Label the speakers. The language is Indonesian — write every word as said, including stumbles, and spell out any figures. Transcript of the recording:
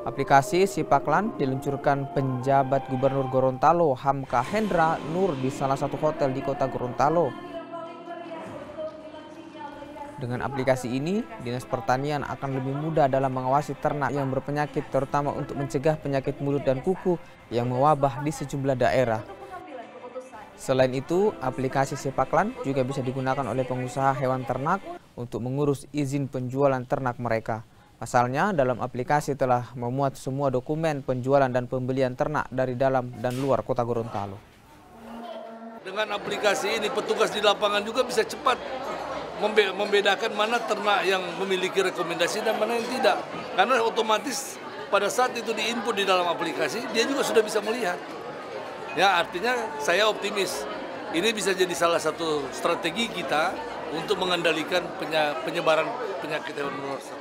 Speaker 1: Aplikasi Sipaklan diluncurkan penjabat Gubernur Gorontalo Hamka Hendra Nur di salah satu hotel di kota Gorontalo. Dengan aplikasi ini, Dinas Pertanian akan lebih mudah dalam mengawasi ternak yang berpenyakit, terutama untuk mencegah penyakit mulut dan kuku yang mewabah di sejumlah daerah. Selain itu, aplikasi Sipaklan juga bisa digunakan oleh pengusaha hewan ternak untuk mengurus izin penjualan ternak mereka. Pasalnya, dalam aplikasi telah memuat semua dokumen penjualan dan pembelian ternak dari dalam dan luar kota Gorontalo.
Speaker 2: Dengan aplikasi ini, petugas di lapangan juga bisa cepat membedakan mana ternak yang memiliki rekomendasi dan mana yang tidak. Karena otomatis pada saat itu diinput di dalam aplikasi, dia juga sudah bisa melihat. Ya, artinya saya optimis. Ini bisa jadi salah satu strategi kita untuk mengendalikan penyebaran penyakit hewan menular.